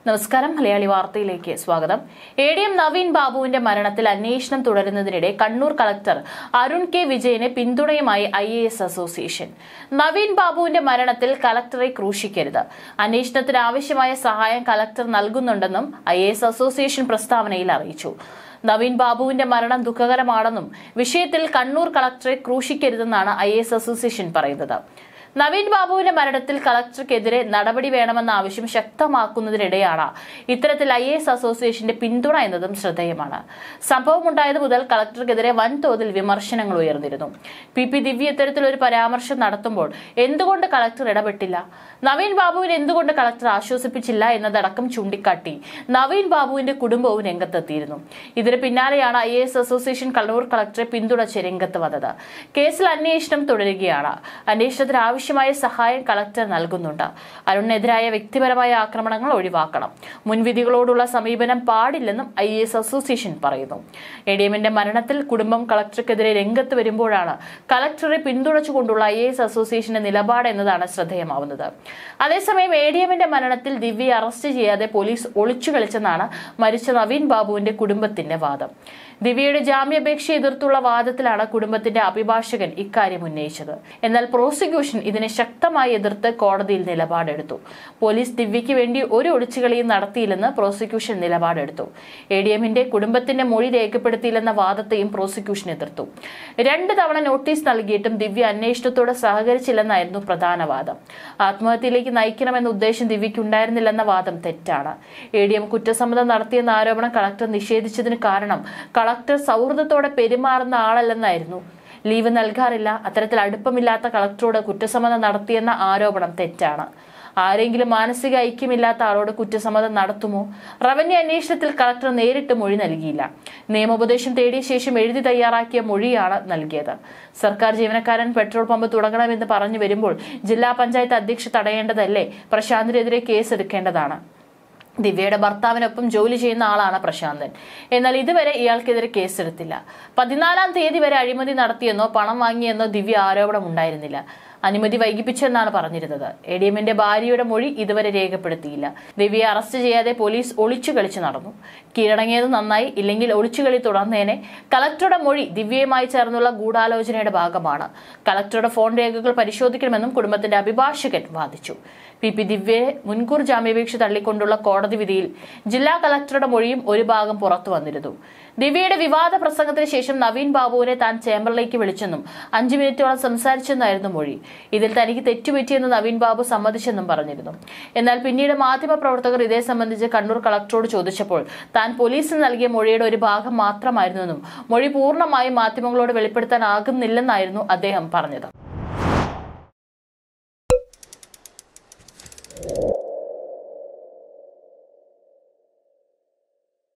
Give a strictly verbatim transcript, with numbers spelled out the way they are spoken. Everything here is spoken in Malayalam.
നമസ്കാരം മലയാളി വാർത്തയിലേക്ക് സ്വാഗതം. എ ഡി എം നവീൻ ബാബുവിന്റെ മരണത്തിൽ അന്വേഷണം തുടരുന്നതിനിടെ കണ്ണൂർ കളക്ടർ അരുൺ കെ വിജയന് പിന്തുണയുമായി I A S association. Naveen ബാബുവിന്റെ മരണത്തിൽ കളക്ടറെ ക്രൂശിക്കരുത്, അന്വേഷണത്തിന് ആവശ്യമായ സഹായം കളക്ടർ നൽകുന്നുണ്ടെന്നും ഐ എ എസ് അസോസിയേഷൻ പ്രസ്താവനയിൽ അറിയിച്ചു. നവീൻ ബാബുവിന്റെ മരണം ദുഃഖകരമാണെന്നും വിഷയത്തിൽ കണ്ണൂർ കളക്ടറെ ക്രൂശിക്കരുതെന്നാണ് ഐ എ എസ് അസോസിയേഷൻ പറയുന്നത്. നവീൻ ബാബുവിന്റെ മരണത്തിൽ കളക്ടർക്കെതിരെ നടപടി വേണമെന്ന ആവശ്യം ശക്തമാക്കുന്നതിനിടെയാണ് ഇത്തരത്തിൽ ഐ എ എസ് അസോസിയേഷന്റെ പിന്തുണ എന്നതും ശ്രദ്ധേയമാണ്. സംഭവമുണ്ടായത് മുതൽ കളക്ടർക്കെതിരെ വൻതോതിൽ വിമർശനങ്ങൾ ഉയർന്നിരുന്നു. പി പി ദിവ്യ ഇത്തരത്തിലൊരു പരാമർശം നടത്തുമ്പോൾ എന്തുകൊണ്ട് കളക്ടർ ഇടപെട്ടില്ല, നവീൻ ബാബുവിനെ എന്തുകൊണ്ട് കളക്ടർ ആശ്വസിപ്പിച്ചില്ല എന്നതടക്കം ചൂണ്ടിക്കാട്ടി നവീൻ ബാബുവിന്റെ കുടുംബവും രംഗത്തെത്തിയിരുന്നു. ഇതിന് പിന്നാലെയാണ് I A S association Kannur കളക്ടറെ പിന്തുണച്ച് രംഗത്ത് വന്നത്. കേസിൽ അന്വേഷണം തുടരുകയാണ്. അന്വേഷണത്തിന് ആവശ്യം ായ സഹായം കളക്ടർ നൽകുന്നുണ്ട്. അരുണിനെതിരായ വ്യക്തിപരമായ ആക്രമണങ്ങൾ ഒഴിവാക്കണം, മുൻവിധികളോടുള്ള സമീപനം പാടില്ലെന്നും ഐ എ എസ് അസോസിയേഷൻ പറയുന്നു. എ ഡി എമ്മിന്റെ മരണത്തിൽ കുടുംബം കളക്ടർക്കെതിരെ രംഗത്ത് വരുമ്പോഴാണ് കളക്ടറെ പിന്തുണച്ചുകൊണ്ടുള്ള ഐ എ എസ് അസോസിയേഷന്റെ നിലപാട് എന്നതാണ് ശ്രദ്ധേയമാവുന്നത്. അതേസമയം എ ഡി എമ്മിന്റെ മരണത്തിൽ ദിവ്യയെ അറസ്റ്റ് ചെയ്യാതെ പോലീസ് ഒളിച്ചു കളിച്ചെന്നാണ് മരിച്ച നവീൻ ബാബുവിന്റെ കുടുംബത്തിന്റെ വാദം. ദിവ്യയുടെ ജാമ്യാപേക്ഷ എതിർത്തുള്ള വാദത്തിലാണ് കുടുംബത്തിന്റെ അഭിഭാഷകൻ ഇക്കാര്യം ഉന്നയിച്ചത്. എന്നാൽ പ്രോസിക്യൂഷൻ ഇതിനെ ശക്തമായി എതിർത്ത് കോടതിയിൽ നിലപാടെടുത്തു. പോലീസ് ദിവ്യയ്ക്ക് വേണ്ടി ഒരു ഒളിച്ചുകളിയും നടത്തിയില്ലെന്ന് പ്രോസിക്യൂഷൻ നിലപാടെടുത്തു. എ ഡി എമ്മിന്റെ കുടുംബത്തിന്റെ മൊഴി രേഖപ്പെടുത്തിയില്ലെന്ന വാദത്തെയും പ്രോസിക്യൂഷൻ എതിർത്തു. രണ്ട് തവണ നോട്ടീസ് നൽകിയിട്ടും ദിവ്യ അന്വേഷണത്തോട് സഹകരിച്ചില്ലെന്നായിരുന്നു പ്രധാന വാദം. ആത്മഹത്യയിലേക്ക് നയിക്കണമെന്ന ഉദ്ദേശം ദിവ്യയ്ക്ക് ഉണ്ടായിരുന്നില്ലെന്ന വാദം തെറ്റാണ്. എ ഡി എം കുറ്റസമ്മതം നടത്തിയെന്ന ആരോപണം കളക്ടർ നിഷേധിച്ചതിന് കാരണം കളക്ടർ സൗഹൃദത്തോടെ പെരുമാറുന്ന ആളല്ലെന്നായിരുന്നു. ലീവ് നൽകാറില്ല, അത്തരത്തിൽ അടുപ്പമില്ലാത്ത കളക്ടറോട് കുറ്റസമ്മതം നടത്തിയെന്ന ആരോപണം തെറ്റാണ്. ആരെങ്കിലും മാനസിക ഐക്യമില്ലാത്ത ആളോട് കുറ്റസമ്മതം നടത്തുമോ? റവന്യൂ അന്വേഷണത്തിൽ കളക്ടർ നേരിട്ട് മൊഴി നൽകിയില്ല. നിയമോപദേശം തേടിയ ശേഷം എഴുതി തയ്യാറാക്കിയ മൊഴിയാണ് നൽകിയത്. സർക്കാർ ജീവനക്കാരൻ പെട്രോൾ പമ്പ് തുടങ്ങണമെന്ന് പറഞ്ഞു വരുമ്പോൾ ജില്ലാ പഞ്ചായത്ത് അധ്യക്ഷ തടയേണ്ടതല്ലേ? പ്രശാന്തിനെതിരെ കേസെടുക്കേണ്ടതാണ്. ദിവ്യയുടെ ഭർത്താവിനൊപ്പം ജോലി ചെയ്യുന്ന ആളാണ് പ്രശാന്തൻ. എന്നാൽ ഇതുവരെ ഇയാൾക്കെതിരെ കേസെടുത്തില്ല. പതിനാലാം തീയതി വരെ അഴിമതി നടത്തിയെന്നോ പണം വാങ്ങിയെന്നോ ദിവ്യ ആരോപണം ഉണ്ടായിരുന്നില്ല. അനുമതി വൈകിപ്പിച്ചെന്നാണ് പറഞ്ഞിരുന്നത്. എ ഡി എമ്മിന്റെ ഭാര്യയുടെ മൊഴി ഇതുവരെ രേഖപ്പെടുത്തിയില്ല. ദിവ്യയെ അറസ്റ്റ് ചെയ്യാതെ പോലീസ് ഒളിച്ചു കളിച്ചു നടന്നു. കീഴടങ്ങിയത് നന്നായി, ഇല്ലെങ്കിൽ ഒളിച്ചുകളി തുടർന്നേനെ. കളക്ടറുടെ മൊഴി ദിവ്യയുമായി ചേർന്നുള്ള ഗൂഢാലോചനയുടെ ഭാഗമാണ്. കളക്ടറുടെ ഫോൺ രേഖകൾ പരിശോധിക്കണമെന്നും കുടുംബത്തിന്റെ അഭിഭാഷകൻ വാദിച്ചു. പി പി ദിവ്യയെ മുൻകൂർ ജാമ്യാപേക്ഷ തള്ളിക്കൊണ്ടുള്ള കോടതി വിധിയിൽ ജില്ലാ കളക്ടറുടെ മൊഴിയും ഒരു ഭാഗം പുറത്തു വന്നിരുന്നു. ദിവ്യയുടെ വിവാദ പ്രസംഗത്തിന് ശേഷം നവീൻ ബാബുവിനെ താൻ ചേംബറിലേക്ക് വിളിച്ചെന്നും അഞ്ചു മിനിറ്റോളം സംസാരിച്ചെന്നായിരുന്നു മൊഴി. ഇതിൽ തനിക്ക് തെറ്റുപറ്റിയെന്ന് നവീൻ ബാബു സമ്മതിച്ചെന്നും പറഞ്ഞിരുന്നു. എന്നാൽ പിന്നീട് മാധ്യമപ്രവർത്തകർ ഇതേ സംബന്ധിച്ച് കണ്ണൂർ കളക്ടറോട് ചോദിച്ചപ്പോൾ താൻ പോലീസിന് നൽകിയ മൊഴിയുടെ ഒരു ഭാഗം മാത്രമായിരുന്നെന്നും മൊഴി പൂർണ്ണമായും മാധ്യമങ്ങളോട് വെളിപ്പെടുത്താനാകുന്നില്ലെന്നായിരുന്നു അദ്ദേഹം പറഞ്ഞത്.